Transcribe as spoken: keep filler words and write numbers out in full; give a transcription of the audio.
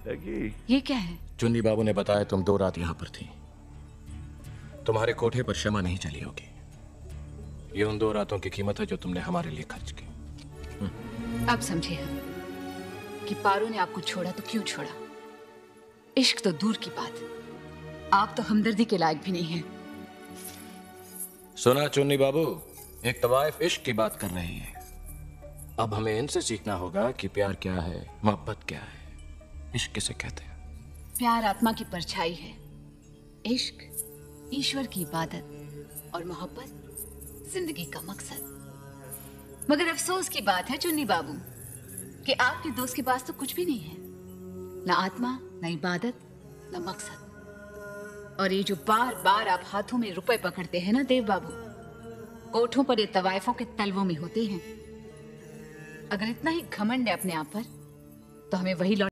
ये क्या है? चुन्नी बाबू ने बताया तुम दो रात यहाँ पर थी। तुम्हारे कोठे पर क्षमा नहीं चली होगी। ये उन दो रातों की कीमत है जो तुमने हमारे लिए खर्च की। अब समझे हम कि पारो ने आपको छोड़ा तो क्यों छोड़ा। इश्क तो दूर की बात, आप तो हमदर्दी के लायक भी नहीं हैं। सुना चुन्नी बाबू, एक तवाइफ इश्क की बात कर रही है। अब हमें इनसे सीखना होगा कि प्यार क्या है, मोहब्बत क्या है, इश्क किसे कहते हैं। प्यार आत्मा की परछाई है, इश्क ईश्वर की इबादत और मोहब्बत जिंदगी का मकसद। मगर अफसोस की बात है चुन्नी बाबू कि आपके दोस्त के पास तो कुछ भी नहीं है, ना आत्मा, ना इबादत, ना मकसद। और ये जो बार बार आप हाथों में रुपए पकड़ते हैं ना देव बाबू, कोठों पर ये तवाइफों के तलवों में होते हैं। अगर इतना ही घमंड है अपने आप पर तो हमें वही लौट